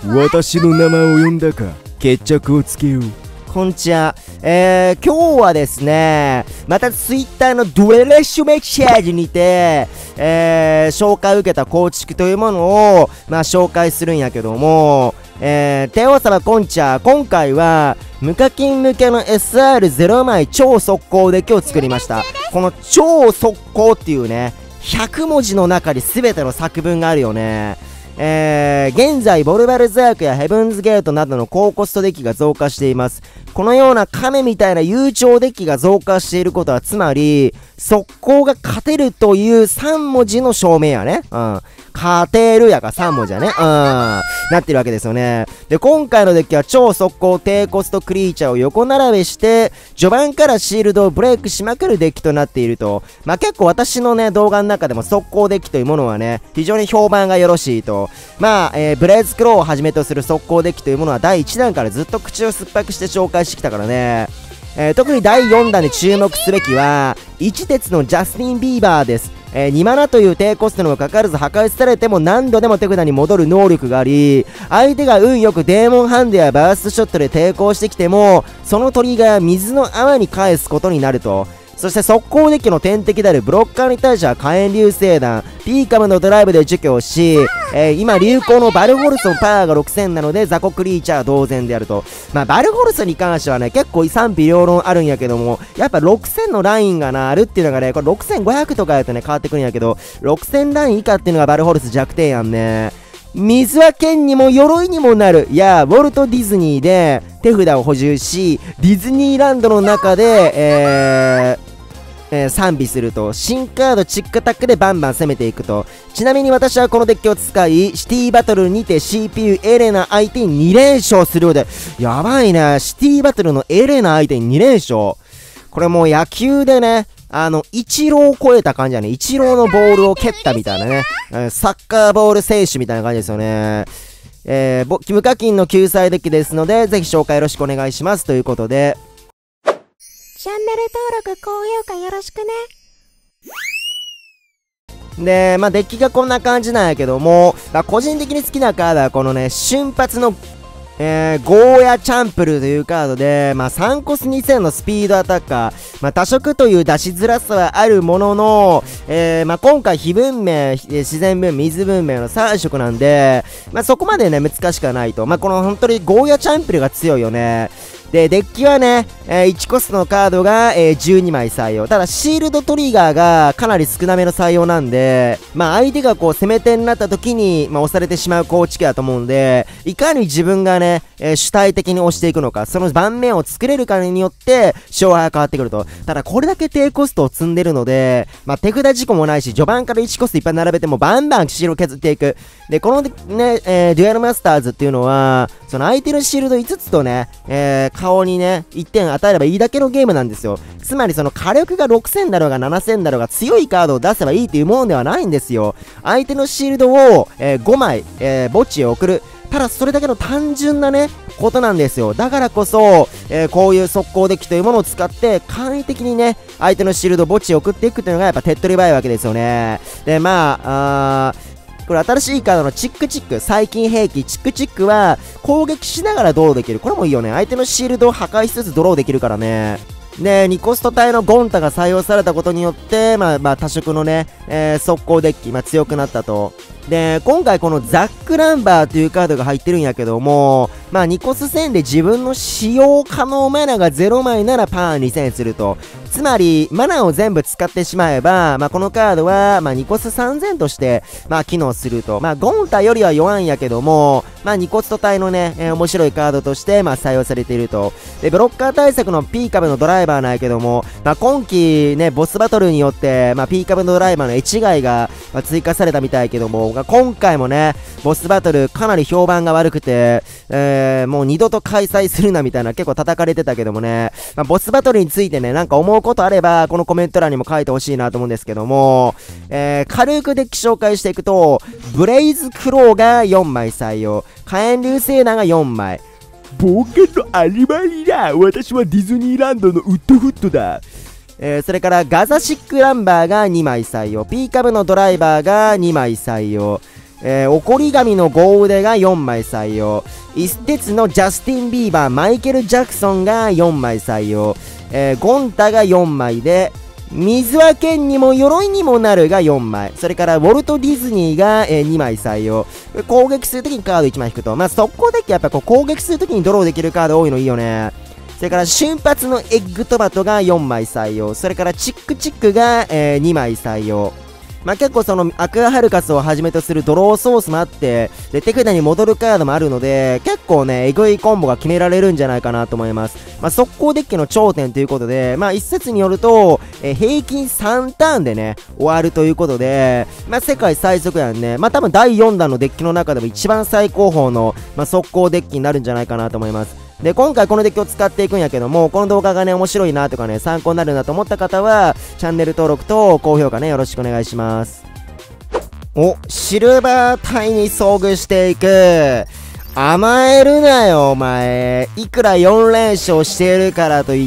私の名前を呼んだか、決着をつけよう。 こんにちは。今日はですね、またツイッターのドレレッシュメッセージにて、紹介を受けた構築というものを、紹介するんやけども、帝王様こんにちは。今回は、無課金向けの SR0 枚超速攻デッキを作りました。この超速攻っていうね、100文字の中に全ての作文があるよね。現在ボルバルザークやヘブンズゲートなどの高コストデッキが増加しています。このような亀みたいな悠長デッキが増加していることはつまり速攻が勝てるという3文字の証明やね。勝てるやが3文字やね。なってるわけですよね。で、今回のデッキは超速攻低コストクリーチャーを横並べして序盤からシールドをブレイクしまくるデッキとなっていると。結構私のね動画の中でも速攻デッキというものはね非常に評判がよろしいと。ブレイズクローをはじめとする速攻デッキというものは第1弾からずっと口を酸っぱくして紹介してきたからね。特に第4弾で注目すべきは一鉄のジャスティン・ビーバーです。2マナという低コストにもかかわらず破壊されても何度でも手札に戻る能力があり、相手が運よくデーモンハンドやバーストショットで抵抗してきてもそのトリガーは水の泡に返すことになると。そして速攻デッキの天敵であるブロッカーに対しては火炎流星弾、ピーカムのドライブで除去し、今流行のバルホルスのパワーが6000なので雑魚クリーチャー同然であると。バルホルスに関してはね結構賛否両論あるんやけども、やっぱ6000のラインがあるっていうのがね、これ6500とかやとね変わってくるんやけど、6000ライン以下っていうのがバルホルス弱点やんね。水は剣にも鎧にもなる。ウォルト・ディズニーで手札を補充し、ディズニーランドの中で賛美すると。新カードチックタックでバンバン攻めていくと。ちなみに私はこのデッキを使いシティバトルにて CPU エレナ相手に2連勝するようで、やばいね。シティバトルのエレナ相手に2連勝。これもう野球でねイチローを超えた感じだね。イチローのボールを蹴ったみたいなね、サッカーボール選手みたいな感じですよね。無課金の救済デッキですのでぜひ紹介よろしくお願いしますということで、 チャンネル登録、高評価よろしくね。 で、デッキがこんな感じなんやけども、個人的に好きなカードはこのね、瞬発の、ゴーヤチャンプルというカードで、3コス2000のスピードアタッカー、多色という出しづらさはあるものの、今回非文明、自然文明、水文明の3色なんで、そこまでね、難しくはないと。この本当にゴーヤチャンプルが強いよね。で、デッキはね、1コストのカードが、12枚採用。ただ、シールドトリガーがかなり少なめの採用なんで、相手がこう攻め手になった時に、押されてしまう構築だと思うんで、いかに自分がね、主体的に押していくのか、その盤面を作れるかによって、勝敗が変わってくると。ただ、これだけ低コストを積んでるので、手札事故もないし、序盤から1コストいっぱい並べても、バンバンシールを削っていく。で、このね、デュエルマスターズっていうのは、その相手のシールド5つとね、顔にね、1点与えればいいだけのゲームなんですよ。つまりその火力が6000だろうが7000だろうが強いカードを出せばいいっていうもんではないんですよ。相手のシールドを、5枚、墓地へ送る。ただそれだけの単純なね、ことなんですよ。だからこそ、こういう速攻デッキというものを使って簡易的にね、相手のシールドを墓地へ送っていくっていうのがやっぱ手っ取り早いわけですよね。で、これ新しいカードのチックチック、最近兵器チックチックは攻撃しながらドローできる。これもいいよね。相手のシールドを破壊しつつドローできるからね。で、2コスト帯のゴンタが採用されたことによって、多色のね、速攻デッキ、強くなったと。で、今回このザックランバーというカードが入ってるんやけども、2コス1000で自分の使用可能マナが0枚ならパー2000すると。つまり、マナを全部使ってしまえば、このカードは、2コス3000として、機能すると。ゴンタよりは弱いんやけども、2コスト帯のね、面白いカードとして、採用されていると。で、ブロッカー対策のピーカブのドライバーなんやけども、今季ね、ボスバトルによって、ピーカブのドライバーの1外が、追加されたみたいけども、今回もね、ボスバトルかなり評判が悪くて、もう二度と開催するなみたいな結構叩かれてたけどもね、ボスバトルについてね、なんか思うことあれば、このコメント欄にも書いてほしいなと思うんですけども、軽くデッキ紹介していくと、ブレイズクローが4枚採用、火炎流星弾が4枚。 冒険のアニマリだ。私はディズニーランドのウッドフットだ。 それからガザシックランバーが2枚採用、ピーカブのドライバーが2枚採用、 怒り神の豪腕が4枚採用。一徹のジャスティン・ビーバー、マイケル・ジャクソンが4枚採用。ゴンタが4枚で、水は剣にも鎧にもなるが4枚。それから、ウォルト・ディズニーが、2枚採用。攻撃するときにカード1枚引くと。まあ、速攻デッキやっぱこう攻撃するときにドローできるカード多いのいいよね。それから、瞬発のエッグトマトが4枚採用。それから、チックチックが、2枚採用。まあ、結構そのアクアハルカスをはじめとするドローソースもあって、で、手札に戻るカードもあるので、結構ね、エグいコンボが決められるんじゃないかなと思います。まあ、速攻デッキの頂点ということで、まあ、一説によると、平均3ターンでね、終わるということで、まあ、世界最速やんね。まあ、多分第4弾のデッキの中でも一番最高峰の、まあ、速攻デッキになるんじゃないかなと思います。で、今回このデッキを使っていくんやけども、この動画がね、面白いなとかね、参考になるなと思った方は、チャンネル登録と高評価ね、よろしくお願いします。お、シルバー隊に遭遇していく。甘えるなよ、お前。いくら4連勝しているからといって、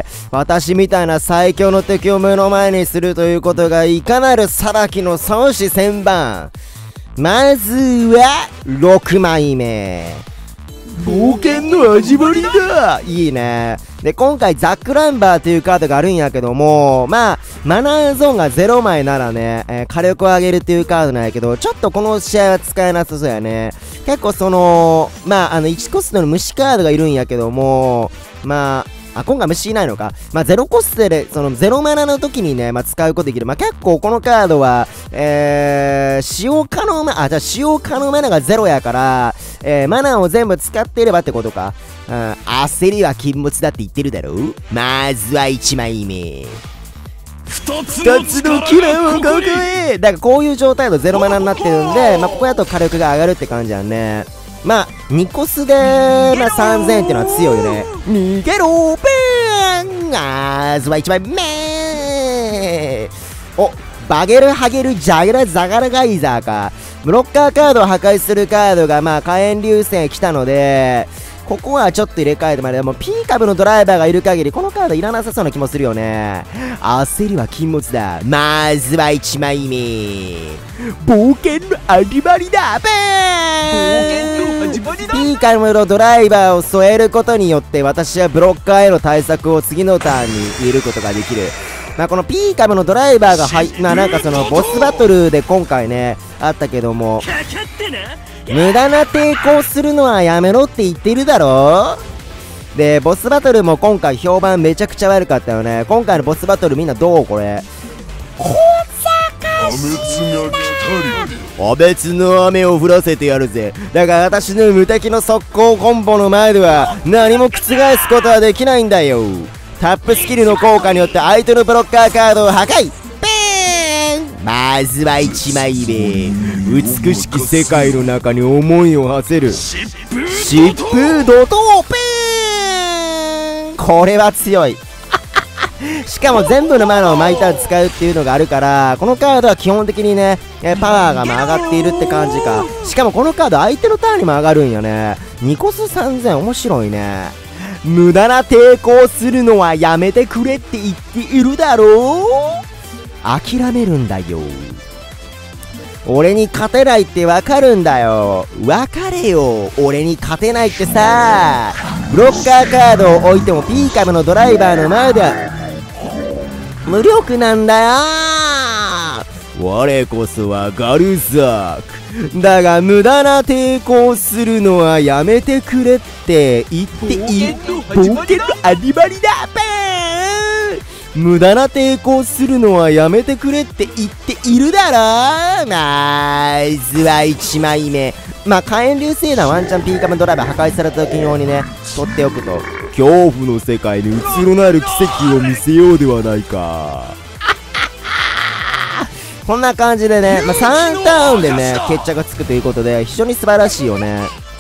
私みたいな最強の敵を目の前にするということが、いかなる裁きの相思千番。まずは、6枚目。 冒険の始まりだ。 いいね。で、今回ザックランバーというカードがあるんやけども、まあ、マナーゾーンが0枚ならね、火力を上げるっていうカードなんやけど、ちょっとこの試合は使えなさそうやね。結構その、まあ、1コストの虫カードがいるんやけども、まあ、今回虫いないのか。まあ、0コストで、その0マナの時にね、まあ、使うことできる。まあ、結構このカードは、使用可能じゃあ使用可能マナが0やから、マナを全部使っていればってことか。焦りは禁物だって言ってるだろ。まずは1枚目。 2つのキラーをここへ。 だからこういう状態の0マナになってるんで、まあ、ここやと火力が上がるって感じやんね。まあ、2コスで、まあ、3000っていうのは強いよね。逃げろペン。まずは1枚目。お、バゲルハゲルジャゲラザガラガイザーか。ブロッカーカードを破壊するカードが、まあ、火炎流星来たので、ここはちょっと入れ替えてまで、でも P 株のドライバーがいる限り、このカードいらなさそうな気もするよね。焦りは禁物だ。まずは1枚目。 冒険の始まりだ。 冒険の始まりだ。P 株のドライバーを添えることによって、私はブロッカーへの対策を次のターンに入れることができる。まあ、この P 株のドライバーがまあ、なんかそのボスバトルで今回ね、あったけども、無駄な抵抗するのはやめろって言ってるだろ。で、ボスバトルも今回評判めちゃくちゃ悪かったよね。今回のボスバトルみんなどうこれ。お別の雨を降らせてやるぜ。だから私の無敵の速攻コンボの前では何も覆すことはできないんだよ。タップスキルの効果によって相手のブロッカーカードを破壊。まずは1枚目。美しき世界の中に思いを馳せる疾風怒涛ペン。これは強い。しかも全部のマナを毎ターン使うっていうのがあるから、このカードは基本的にね、パワーがまあ上がっているって感じか。しかもこのカード相手のターンにも上がるんよね。2コス3000面白いね。無駄な抵抗するのはやめてくれって言っているだろう。諦めるんだよ。俺に勝てないってわかるんだよ。わかれよ。俺に勝てないってさ。ブロッカーカードを置いても P 株のドライバーの前では無力なんだよ。我こそはガルザーク。だが無駄な抵抗するのはやめてくれって言っている。 冒険の始まりだ。 無駄な抵抗するのはやめてくれって言っているだろ。まずは1枚目。まあ、火炎流星弾ワンチャン P カムドライバー破壊された時用にね、取っておくと。 恐怖の世界にうつろなる奇跡を見せようではないか。 こんな感じでね、まあ、3ターンでね、決着がつくということで、非常に素晴らしいよね。